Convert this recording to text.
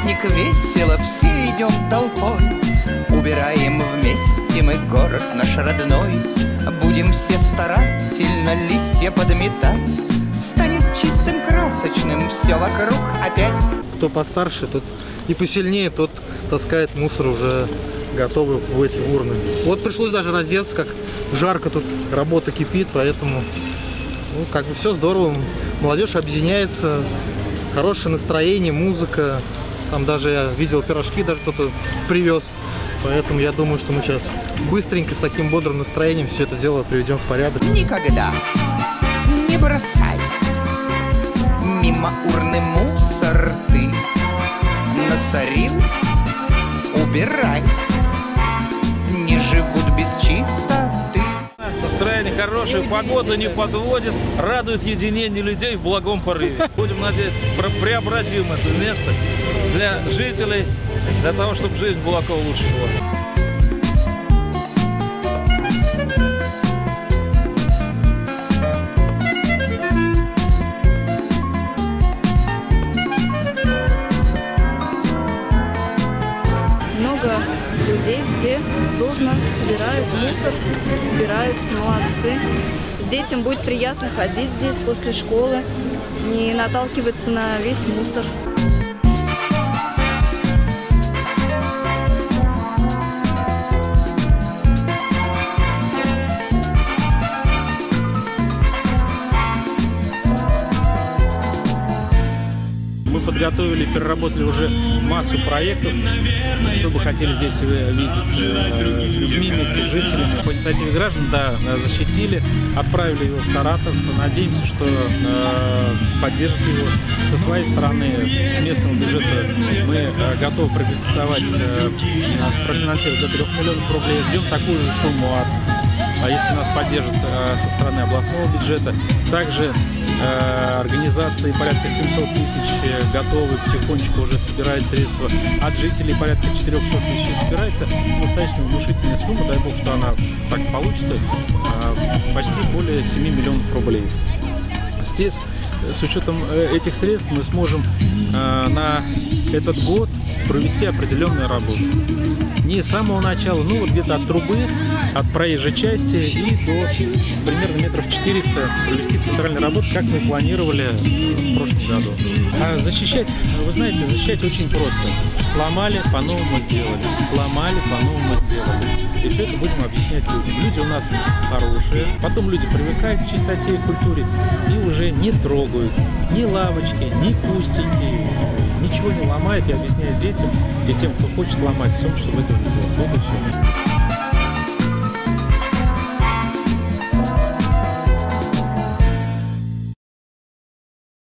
праздник, весело, все идем толпой. Убираем вместе мы город наш родной. Будем все старательно листья подметать. Станет чистым, красочным все вокруг опять. Кто постарше, тот и посильнее, тот таскает мусор уже готовый в эти урны. Вот пришлось даже раздеться, как жарко тут, работа кипит, поэтому ну, как бы все здорово. Молодежь объединяется, хорошее настроение, музыка. Там даже я видел пирожки, даже кто-то привез. Поэтому я думаю, что мы сейчас быстренько с таким бодрым настроением все это дело приведем в порядок. Никогда не бросай мимо урны мусор ты. Насорил, убирай. Не живут без чистоты. Настроение хорошее, погода не подводит, радует единение людей в благом порыве. Будем надеяться, преобразим это место для жителей, для того, чтобы жизнь Булакова лучше была. Много людей, все дружно собирают мусор, убираются, молодцы. Детям будет приятно ходить здесь после школы, не наталкиваться на весь мусор. Мы подготовили, переработали уже массу проектов, что бы хотели здесь видеть с людьми, вместе с жителями. По инициативе граждан, да, защитили, отправили его в Саратов. Надеемся, что поддержат его со своей стороны. С местного бюджета мы готовы профинансировать до 3 миллионов рублей. Ждем такую же сумму если нас поддержат со стороны областного бюджета. Также организации порядка 700 тысяч готовы, потихонечку уже собирают средства. От жителей порядка 400 тысяч собирается. Достаточно внушительная сумма, дай бог, что она так получится. Почти более 7 миллионов рублей. Здесь, с учетом этих средств, мы сможем на этот год провести определенную работу. Не с самого начала, ну вот где-то от трубы, от проезжей части и до примерно метров 400 провести центральную работу, как мы планировали в прошлом году. А защищать, вы знаете, защищать очень просто. Сломали, по-новому сделали. Сломали, по-новому сделали. И все это будем объяснять людям. Люди у нас хорошие, потом люди привыкают к чистоте и культуре и уже не трогают ни лавочки, ни кустики, ничего не ломает и объясняет детям и тем, кто хочет ломать, чтобы этого не делать. Вот и все.